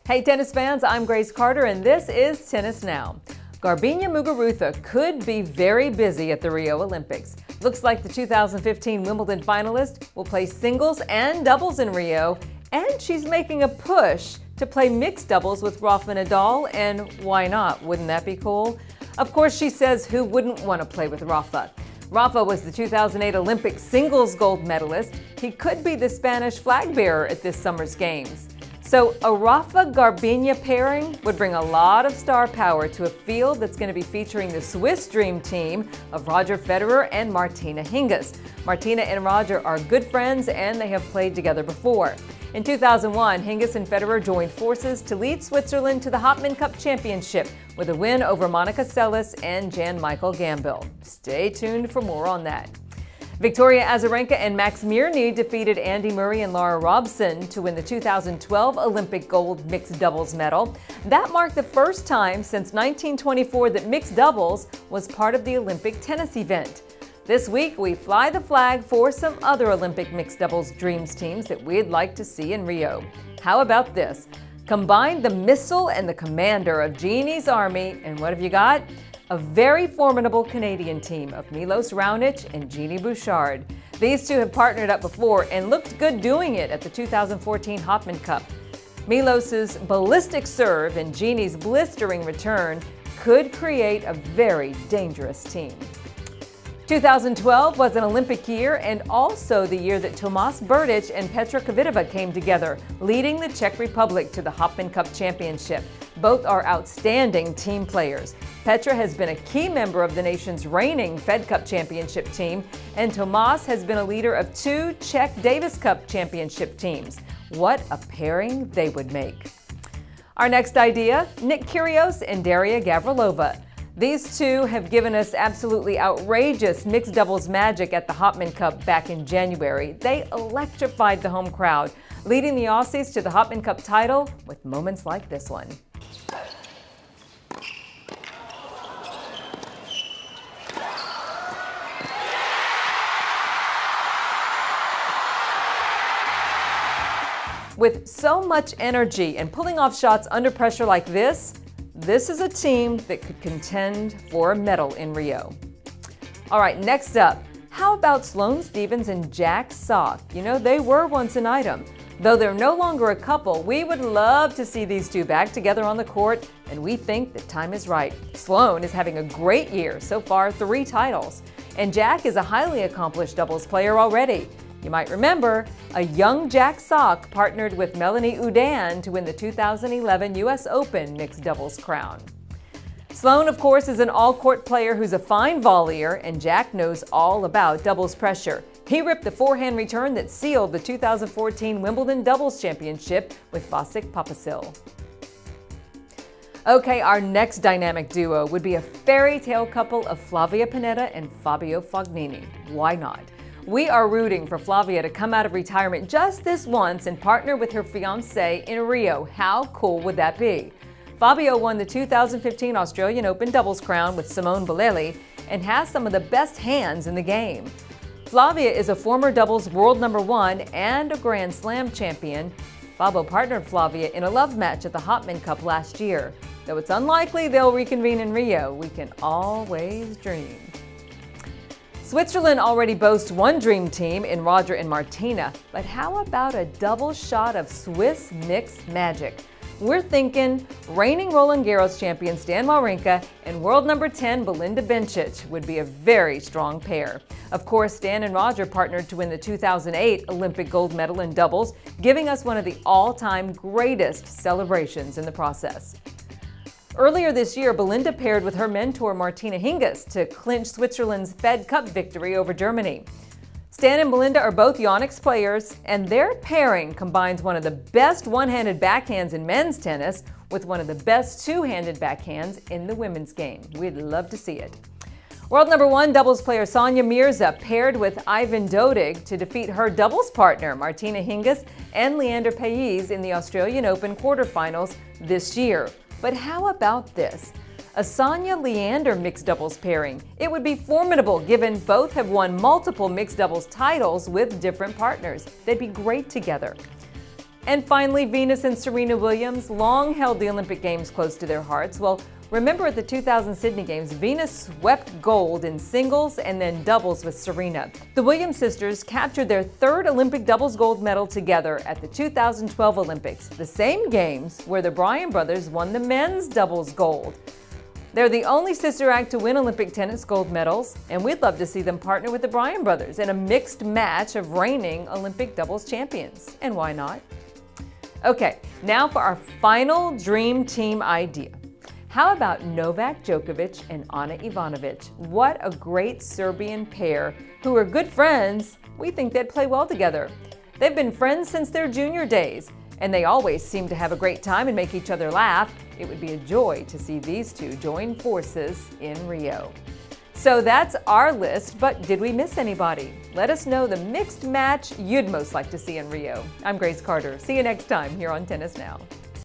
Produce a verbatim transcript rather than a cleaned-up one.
Hey tennis fans, I'm Grace Carter and this is Tennis Now. Garbiñe Muguruza could be very busy at the Rio Olympics. Looks like the two thousand fifteen Wimbledon finalist will play singles and doubles in Rio, and she's making a push to play mixed doubles with Rafa Nadal, and why not? Wouldn't that be cool? Of course, she says who wouldn't want to play with Rafa? Rafa was the two thousand eight Olympic singles gold medalist. He could be the Spanish flag bearer at this summer's games. So a Rafa-Garbiñe pairing would bring a lot of star power to a field that's going to be featuring the Swiss dream team of Roger Federer and Martina Hingis. Martina and Roger are good friends and they have played together before. In two thousand one, Hingis and Federer joined forces to lead Switzerland to the Hopman Cup Championship with a win over Monica Seles and Jan-Michael Gambill. Stay tuned for more on that. Victoria Azarenka and Max Mirny defeated Andy Murray and Lara Robson to win the two thousand twelve Olympic gold mixed doubles medal. That marked the first time since nineteen twenty-four that mixed doubles was part of the Olympic tennis event. This week, we fly the flag for some other Olympic mixed doubles dreams teams that we'd like to see in Rio. How about this? Combine the missile and the commander of Jeannie's army, and what have you got? A very formidable Canadian team of Milos Raonic and Genie Bouchard. These two have partnered up before and looked good doing it at the two thousand fourteen Hopman Cup. Milos's ballistic serve and Genie's blistering return could create a very dangerous team. two thousand twelve was an Olympic year and also the year that Tomas Berdych and Petra Kvitova came together, leading the Czech Republic to the Hopman Cup Championship. Both are outstanding team players. Petra has been a key member of the nation's reigning Fed Cup Championship team, and Tomas has been a leader of two Czech Davis Cup Championship teams. What a pairing they would make. Our next idea, Nick Kyrgios and Daria Gavrilova. These two have given us absolutely outrageous mixed doubles magic at the Hopman Cup back in January. They electrified the home crowd, leading the Aussies to the Hopman Cup title with moments like this one. With so much energy and pulling off shots under pressure like this, this is a team that could contend for a medal in Rio. All right, next up, how about Sloane Stephens and Jack Sock? You know, they were once an item. Though they're no longer a couple, we would love to see these two back together on the court, and we think the time is right. Sloane is having a great year, so far three titles, and Jack is a highly accomplished doubles player already. You might remember, a young Jack Sock partnered with Melanie Oudin to win the two thousand eleven U S Open mixed doubles crown. Sloane, of course, is an all-court player who's a fine volleyer, and Jack knows all about doubles pressure. He ripped the forehand return that sealed the two thousand fourteen Wimbledon Doubles Championship with Vasek Pospisil. Okay, our next dynamic duo would be a fairy tale couple of Flavia Pennetta and Fabio Fognini. Why not? We are rooting for Flavia to come out of retirement just this once and partner with her fiancé in Rio. How cool would that be? Fabio won the two thousand fifteen Australian Open doubles crown with Simone Bolelli and has some of the best hands in the game. Flavia is a former doubles world number one and a Grand Slam champion. Fabo partnered Flavia in a love match at the Hopman Cup last year. Though it's unlikely they'll reconvene in Rio, we can always dream. Switzerland already boasts one dream team in Roger and Martina, but how about a double shot of Swiss mixed magic? We're thinking reigning Roland Garros champion Stan Wawrinka and world number ten Belinda Bencic would be a very strong pair. Of course, Stan and Roger partnered to win the two thousand eight Olympic gold medal in doubles, giving us one of the all-time greatest celebrations in the process. Earlier this year, Belinda paired with her mentor Martina Hingis to clinch Switzerland's Fed Cup victory over Germany. Stan and Belinda are both Yonex players, and their pairing combines one of the best one-handed backhands in men's tennis with one of the best two-handed backhands in the women's game. We'd love to see it. World number one doubles player Sania Mirza paired with Ivan Dodig to defeat her doubles partner Martina Hingis and Leander Paes in the Australian Open quarterfinals this year. But how about this? A Sonia-Leander mixed doubles pairing. It would be formidable given both have won multiple mixed doubles titles with different partners. They'd be great together. And finally, Venus and Serena Williams long held the Olympic Games close to their hearts. Well, remember at the two thousand Sydney Games, Venus swept gold in singles and then doubles with Serena. The Williams sisters captured their third Olympic doubles gold medal together at the two thousand twelve Olympics, the same games where the Bryan brothers won the men's doubles gold. They're the only sister act to win Olympic tennis gold medals, and we'd love to see them partner with the Bryan brothers in a mixed match of reigning Olympic doubles champions. And why not? Okay, now for our final dream team idea. How about Novak Djokovic and Ana Ivanovic? What a great Serbian pair who are good friends. We think they'd play well together. They've been friends since their junior days, and they always seem to have a great time and make each other laugh. It would be a joy to see these two join forces in Rio. So that's our list, but did we miss anybody? Let us know the mixed match you'd most like to see in Rio. I'm Grace Carter. See you next time here on Tennis Now.